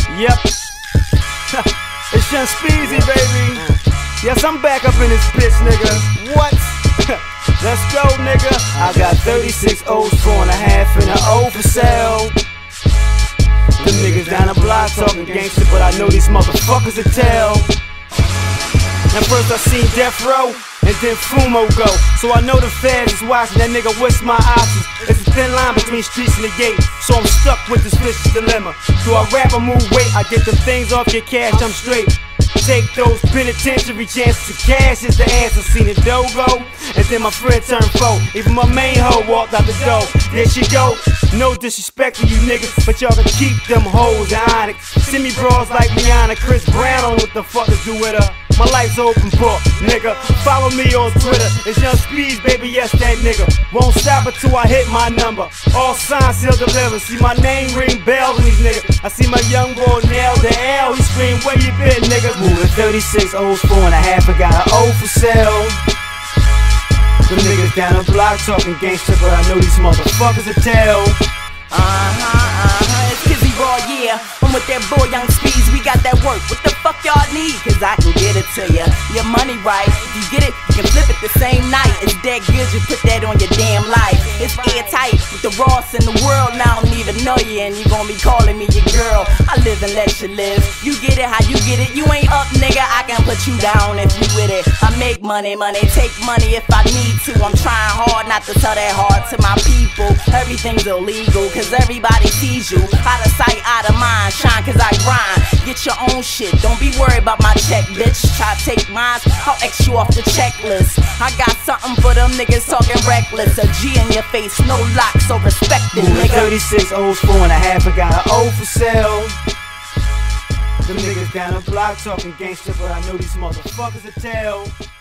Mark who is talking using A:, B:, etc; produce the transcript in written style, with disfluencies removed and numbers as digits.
A: Yep. It's Young Speezy, baby. Yes, I'm back up in this bitch, nigga. What? Let's go, nigga. I got 36 O's, 4.5 and an O for sale. Them niggas down the block talking gangster, but I know these motherfuckers will tell. Now first I seen Death Row, and then Fumo go. So I know the feds is watching that nigga, what's my options? It's a thin line between streets and the gate, so I'm stuck with this vicious dilemma. Do I rap or move weight? I get them things off, get cash, I'm straight. Take those penitentiary chances to cash is the answer. Seen the dough go, and then my friend turned foe. Even my main hoe walked out the door. There she go. No disrespect to you niggas, but y'all can keep them hoes in Onyx. Send me bras like Rihanna, Chris Brown on what the fuck to do with her. My life's open book, nigga. Follow me on Twitter. It's Young Speeds, baby, yes, that nigga. Won't stop until I hit my number. All signs he'll deliver. See my name ring bells in these niggas. I see my young boy nail the L. He scream, where you been, niggas? Moving 36 O's, 4.5, I got an O for sale. Them niggas down the block talking gangster, but I know these motherfuckers will tell.
B: It's Kizzy raw, yeah. I'm with that boy Young Speeds, we got that work. What the fuck y'all need? Cause I can get it to ya. Your money right, if you get it, you can flip it the same night. It's that good, you put that on your damn life. It's airtight, with the rawest in the world. Now I don't even know you, and you gon' be calling me your girl. I live and let you live. You get it how you get it. You ain't up, nigga, I can put you down if you with it. I make money, take money if I need to. I'm trying hard not to tell that hard to my people. Everything's illegal, cause everybody sees you. Out of sight, out of mind, shine cause I grind. Get your own shit, don't be worried about my check, bitch. Try to take mine, I'll X you off the checklist. I got something for them niggas talking reckless. A G in your face, no lock, so respect it, nigga.
A: 36 O's, 4.5, I got an O for sale. Them niggas down the block talking gangster, but I know these motherfuckers will tell.